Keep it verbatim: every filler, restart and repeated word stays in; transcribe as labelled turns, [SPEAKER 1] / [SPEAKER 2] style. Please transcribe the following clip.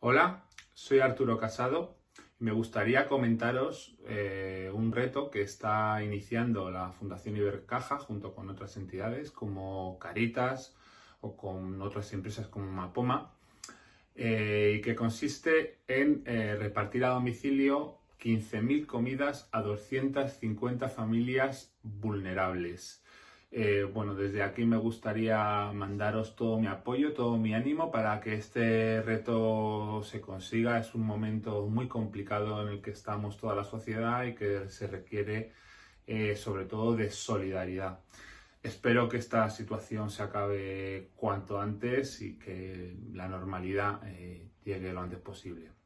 [SPEAKER 1] Hola, soy Arturo Casado y me gustaría comentaros eh, un reto que está iniciando la Fundación Ibercaja junto con otras entidades como Caritas o con otras empresas como Mapoma eh, y que consiste en eh, repartir a domicilio quince mil comidas a doscientas cincuenta familias vulnerables. Eh, bueno, desde aquí me gustaría mandaros todo mi apoyo, todo mi ánimo para que este reto se consiga. Es un momento muy complicado en el que estamos toda la sociedad y que se requiere eh, sobre todo de solidaridad. Espero que esta situación se acabe cuanto antes y que la normalidad eh, llegue lo antes posible.